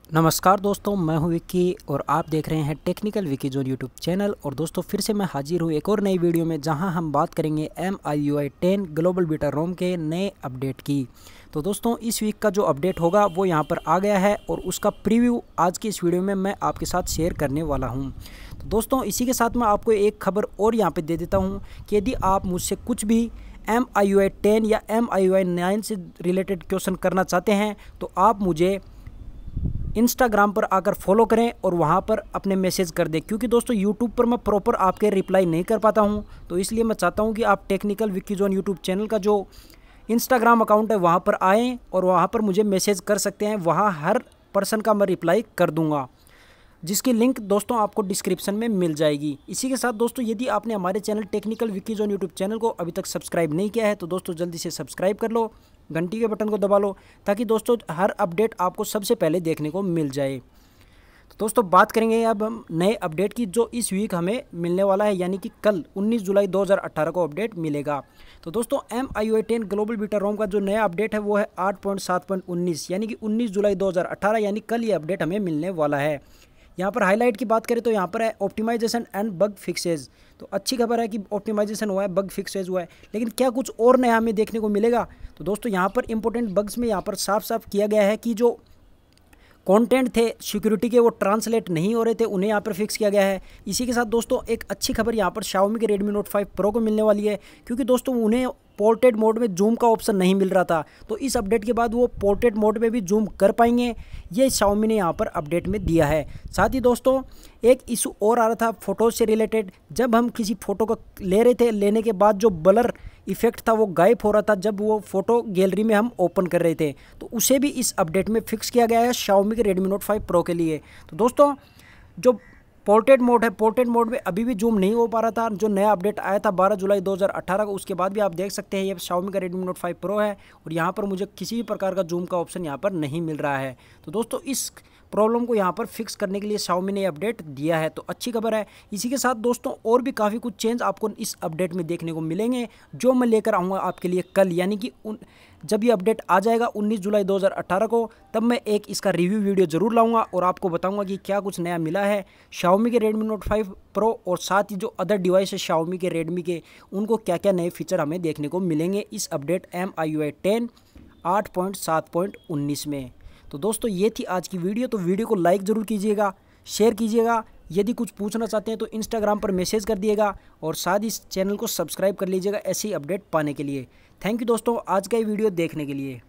नमस्कार दोस्तों, मैं हूं विक्की और आप देख रहे हैं technical Vicky zone YouTube channel. और दोस्तों फिर से मैं हाजिर हूं एक और नई वीडियो में, जहां हम बात करेंगे MIUI 10 ग्लोबल बीटा रोम के नए अपडेट की। तो दोस्तों इस वीक का जो अपडेट होगा वो यहां पर आ गया है और उसका प्रीव्यू आज की इस वीडियो में मैं आपके साथ शेयर करने वाला हूं। तो दोस्तों इसी के साथ मैं आपको एक खबर और यहाँ पर दे देता हूँ कि यदि आप मुझसे कुछ भी MIUI 10 या MIUI 9 से रिलेटेड क्वेश्चन करना चाहते हैं तो आप मुझे इंस्टाग्राम पर आकर फॉलो करें और वहाँ पर अपने मैसेज कर दें, क्योंकि दोस्तों यूट्यूब पर मैं प्रॉपर आपके रिप्लाई नहीं कर पाता हूँ। तो इसलिए मैं चाहता हूँ कि आप technical Vicky zone YouTube channel का जो इंस्टाग्राम अकाउंट है वहाँ पर आएँ और वहाँ पर मुझे मैसेज कर सकते हैं। वहाँ हर पर्सन का मैं रिप्लाई कर दूँगा, जिसकी लिंक दोस्तों आपको डिस्क्रिप्शन में मिल जाएगी। इसी के साथ दोस्तों यदि आपने हमारे channel technical Vicky zone YouTube channel को अभी तक सब्सक्राइब नहीं किया है तो दोस्तों जल्दी से सब्सक्राइब कर लो, घंटी के बटन को दबा लो, ताकि दोस्तों हर अपडेट आपको सबसे पहले देखने को मिल जाए। तो दोस्तों बात करेंगे अब हम नए अपडेट की, जो इस वीक हमें मिलने वाला है, यानी कि कल 19 जुलाई 2018 को अपडेट मिलेगा। तो दोस्तों MIUI 10 ग्लोबल बीटा रोम का जो नया अपडेट है वो है 8.7.19, यानी कि 19 जुलाई 2018, यानी कल ये अपडेट हमें मिलने वाला है। यहाँ पर हाईलाइट की बात करें तो यहाँ पर है ऑप्टिमाइजेशन एंड बग फिक्सेज। तो अच्छी खबर है कि ऑप्टिमाइजेशन हुआ है, बग फिक्सेज हुआ है, लेकिन क्या कुछ और नया हमें देखने को मिलेगा? तो दोस्तों यहाँ पर इंपॉर्टेंट बग्स में यहाँ पर साफ साफ किया गया है कि जो कंटेंट थे सिक्योरिटी के वो ट्रांसलेट नहीं हो रहे थे, उन्हें यहाँ पर फिक्स किया गया है। इसी के साथ दोस्तों एक अच्छी खबर यहाँ पर Xiaomi के Redmi Note 5 Pro को मिलने वाली है, क्योंकि दोस्तों उन्हें पोर्ट्रेट मोड में जूम का ऑप्शन नहीं मिल रहा था। तो इस अपडेट के बाद वो पोर्ट्रेट मोड में भी जूम कर पाएंगे, ये Xiaomi ने यहाँ पर अपडेट में दिया है। साथ ही दोस्तों एक इशू और आ रहा था फ़ोटो से रिलेटेड। जब हम किसी फ़ोटो को ले रहे थे, लेने के बाद जो ब्लर इफेक्ट था वो गायब हो रहा था जब वो फ़ोटो गैलरी में हम ओपन कर रहे थे, तो उसे भी इस अपडेट में फिक्स किया गया है Xiaomi के Redmi Note 5 Pro के लिए। तो दोस्तों जो पोर्ट्रेट मोड है, पोर्ट्रेट मोड में अभी भी जूम नहीं हो पा रहा था। जो नया अपडेट आया था 12 जुलाई 2018 को, उसके बाद भी आप देख सकते हैं ये Xiaomi का Redmi Note 5 Pro है और यहाँ पर मुझे किसी भी प्रकार का जूम का ऑप्शन यहाँ पर नहीं मिल रहा है। तो दोस्तों इस प्रॉब्लम को यहाँ पर फिक्स करने के लिए Xiaomi ने अपडेट दिया है, तो अच्छी खबर है। इसी के साथ दोस्तों और भी काफ़ी कुछ चेंज आपको इस अपडेट में देखने को मिलेंगे, जो मैं लेकर आऊँगा आपके लिए कल, यानी कि जब ये अपडेट आ जाएगा 19 जुलाई 2018 को, तब मैं एक इसका रिव्यू वीडियो ज़रूर लाऊंगा और आपको बताऊंगा कि क्या कुछ नया मिला है Xiaomi के Redmi Note 5 Pro, और साथ ही जो अदर डिवाइस है Xiaomi के Redmi के, उनको क्या क्या नए फीचर हमें देखने को मिलेंगे इस अपडेट MIUI 10 8.7.19 में। तो दोस्तों ये थी आज की वीडियो। तो वीडियो को लाइक ज़रूर कीजिएगा, शेयर कीजिएगा, यदि कुछ पूछना चाहते हैं तो इंस्टाग्राम पर मैसेज कर दिएगा, और साथ ही इस चैनल को सब्सक्राइब कर लीजिएगा ऐसी अपडेट पाने के लिए। थैंक यू दोस्तों आज का ये वीडियो देखने के लिए।